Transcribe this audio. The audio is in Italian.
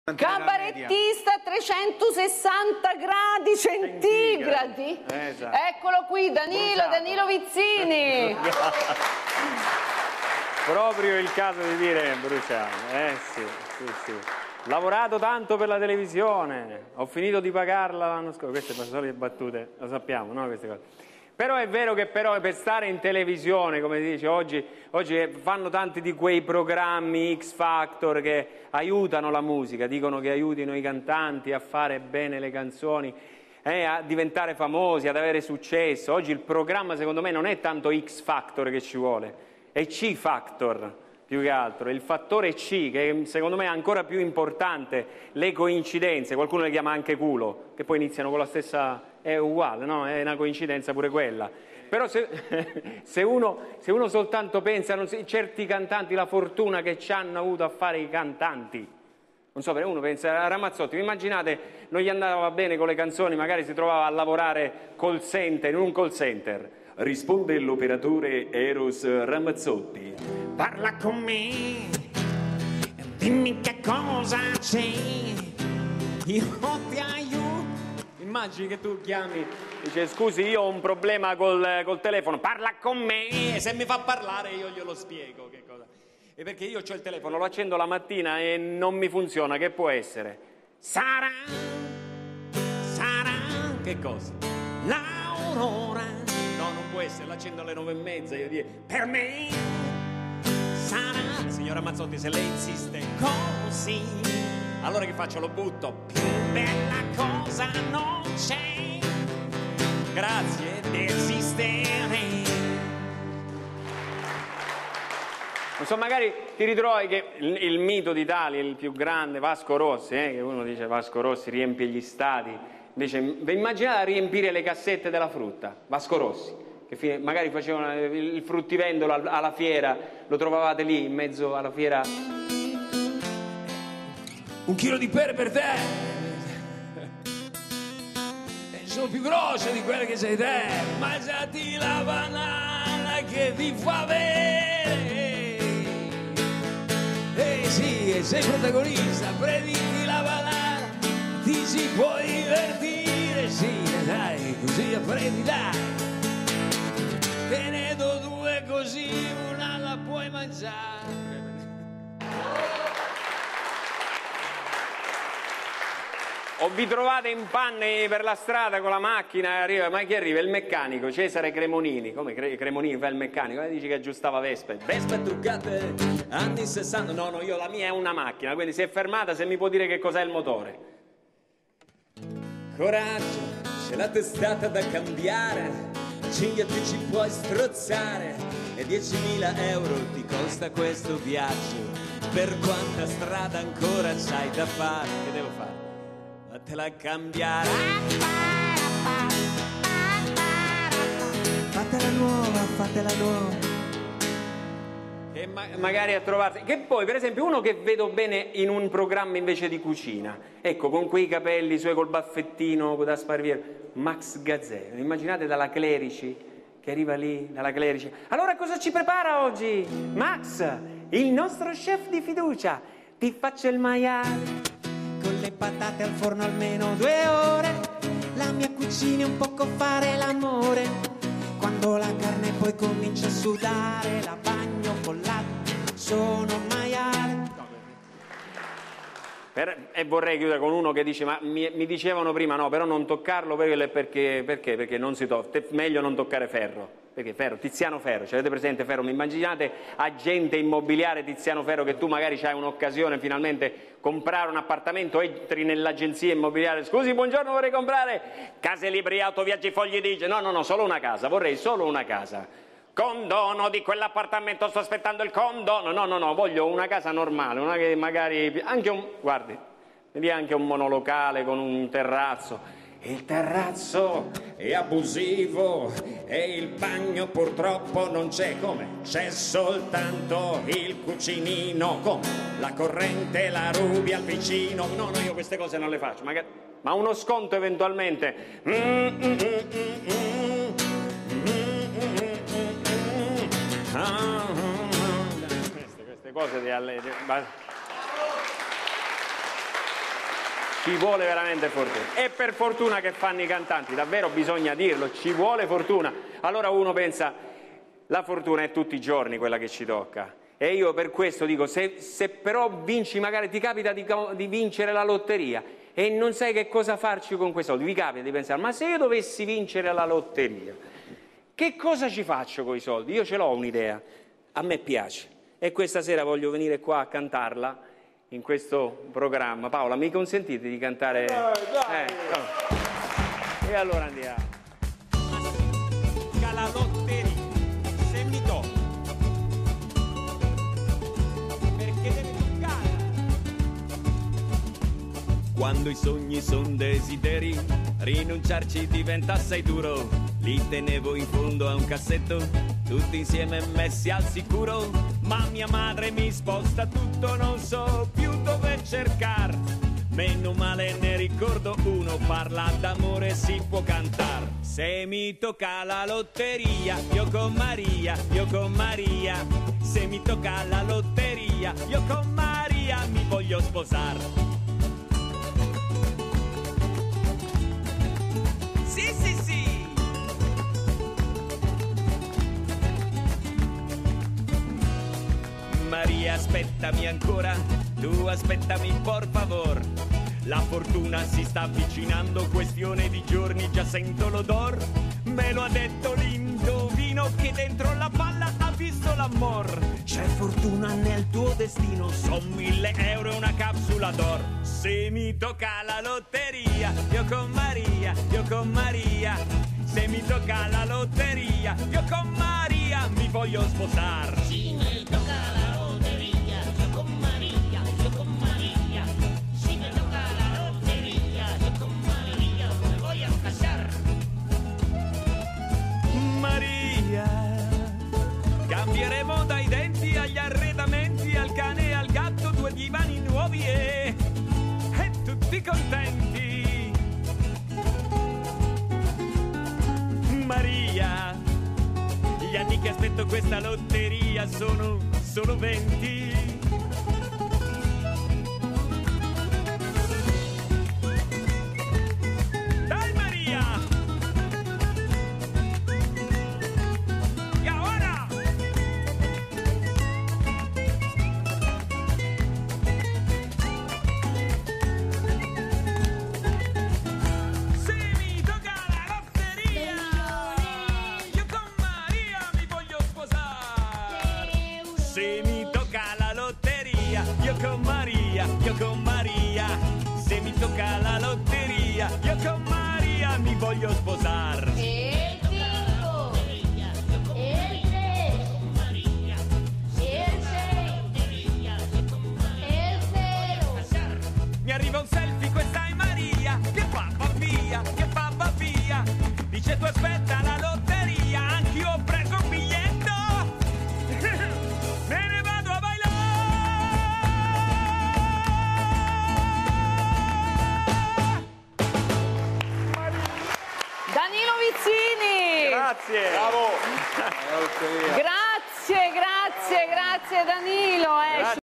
Cabarettista a 360 gradi centigradi. Esatto. Eccolo qui, Danilo Vizzini. Proprio il caso di dire bruciato. Sì, sì, sì. Lavorato tanto per la televisione, ho finito di pagarla l'anno scorso. Queste sono solite battute, lo sappiamo, no? Queste cose. Però è vero che per stare in televisione, come si dice, oggi fanno tanti di quei programmi X Factor che aiutano la musica, dicono che aiutino i cantanti a fare bene le canzoni, a diventare famosi, ad avere successo. Oggi il programma secondo me non è tanto X Factor che ci vuole, è C Factor più che altro, è il fattore C che secondo me è ancora più importante, le coincidenze, qualcuno le chiama anche culo, che poi iniziano con la stessa... è uguale, no? È una coincidenza pure quella. Però se uno soltanto pensa a certi cantanti, la fortuna che ci hanno avuto a fare i cantanti, non so, uno pensa a Ramazzotti, vi immaginate, non gli andava bene con le canzoni, magari si trovava a lavorare call center, in un call center. Risponde l'operatore Eros Ramazzotti. Parla con me, dimmi che cosa c'è, io ti aiuto. Immagini che tu chiami, dice scusi io ho un problema col telefono, parla con me, e se mi fa parlare io glielo spiego che cosa. E perché io ho il telefono, lo accendo la mattina e non mi funziona, che può essere? Sarà Che cosa? l'aurora, No, non può essere, l'accendo alle 9:30, io dico, per me sarà, signora Mazzotti, se lei insiste, così, allora che faccio? Lo butto. più bella cosa non c'è, Grazie. esistere. Non so, magari ti ritrovi che il mito d'Italia, il più grande, Vasco Rossi, che uno dice Vasco Rossi riempie gli stadi, invece immaginate a riempire le cassette della frutta, Vasco Rossi, che magari facevano il fruttivendolo alla fiera, lo trovavate lì in mezzo alla fiera. 1 chilo di pere per te, sono più grosse di quelle che sei te, mangiati la banana che ti fa bene. Sì, e sei protagonista, prenditi la banana, ti si può divertire, sì, dai, così apprendi, dai. Te ne do 2 così una la puoi mangiare. O vi trovate in panne per la strada con la macchina e arriva, ma chi arriva? Il meccanico, Cesare Cremonini. Come Cremonini fa il meccanico? Dici che aggiustava Vespe. Vespe truccate anni 60. No, io la mia è una macchina, quindi si è fermata, se mi può dire che cos'è il motore. Coraggio, c'è la testata da cambiare, cinghia ti ci puoi strozzare e 10.000 euro ti costa questo viaggio. Per quanta strada ancora c'hai da fare? Che devo fare? Fatela cambiare, fatela nuova, E magari a trovarsi. Che poi, per esempio, uno che vedo bene in un programma invece di cucina, ecco, con quei capelli suoi, col baffettino da Sparviero, Max Gazzè. Immaginate dalla Clerici, che arriva lì, dalla Clerici. Allora cosa ci prepara oggi? Max, il nostro chef di fiducia, ti faccio il maiale con le patate al forno almeno 2 ore, la mia cucina è un poco fare l'amore, quando la carne poi comincia a sudare, la bagno con latte, sono un maiale. E vorrei chiudere con uno che dice, ma mi dicevano prima, no, però non toccarlo, perché non si tocca, meglio non toccare ferro. Perché Ferro, Tiziano Ferro, ce l'avete presente Ferro? Mi immaginate agente immobiliare Tiziano Ferro, che tu magari hai un'occasione finalmente comprare un appartamento, entri nell'agenzia immobiliare, scusi buongiorno vorrei comprare case libri, auto, viaggi, fogli di... No, solo una casa, vorrei solo una casa. Condono di quell'appartamento, sto aspettando il condono. No, voglio una casa normale, una che magari anche guardi, vedi anche un monolocale con un terrazzo. Il terrazzo è abusivo e il bagno purtroppo non c'è. Come? C'è soltanto il cucinino. Come? La corrente la rubi al vicino. No, io queste cose non le faccio. Ma uno sconto eventualmente. Queste cose ci vuole veramente fortuna. E per fortuna che fanno i cantanti, davvero bisogna dirlo, ci vuole fortuna. Allora uno pensa, la fortuna è tutti i giorni quella che ci tocca. E io per questo dico, se però vinci, magari ti capita di vincere la lotteria e non sai che cosa farci con quei soldi, vi capita di pensare, ma se io dovessi vincere la lotteria, che cosa ci faccio con i soldi? Io ce l'ho un'idea, a me piace. E questa sera voglio venire qua a cantarla in questo programma. Paola, mi consentite di cantare? E allora andiamo. La lotteria, se mi tocca, perché deve toccare? Quando i sogni son desideri, rinunciarci diventa assai duro. Li tenevo in fondo a un cassetto, tutti insieme messi al sicuro. Ma mia madre mi sposta tutto, non so più dove cercar. Meno male ne ricordo uno, parla d'amore, si può cantar. Se mi tocca la lotteria, io con Maria, io con Maria. Se mi tocca la lotteria, io con Maria mi voglio sposar. Sì, sì, sì. Maria, aspettami ancora, tu aspettami por favor. La fortuna si sta avvicinando, questione di giorni, già sento l'odor. Me lo ha detto l'indovino che dentro la palla ha visto l'amor. C'è fortuna nel tuo destino, son 1000 euro e una capsula d'or. Se mi tocca la lotteria, io con Maria, io con Maria. Se mi tocca la lotteria, io con Maria mi voglio sposar. Si me toca la lotteria, io con Maria, io con Maria. Si me toca la lotteria, io con Maria me voy a casar. Maria, cambieremo dai denti agli arredamenti, al cane e al gatto, 2 divani nuovi e tutti contenti. Maria, gli anni che aspetto questa lotteria sono solo 20. Dai Maria! E ora! Se mi tocca la lotteria, io con Maria mi voglio sposare. Se mi tocca la lotteria, io con Maria, io con Maria. Se mi tocca la lotteria, io con Maria mi voglio sposare. E il 5, e il 3, e il 6, e il 0. Mi arriva un selfie, questa è Maria, che fa via, che fa via. Dice tu aspetta la lotteria, anch'io ho preso un biglietto. Me ne vado a bailare. Danilo Vizzini! Grazie! Bravo! Grazie Danilo!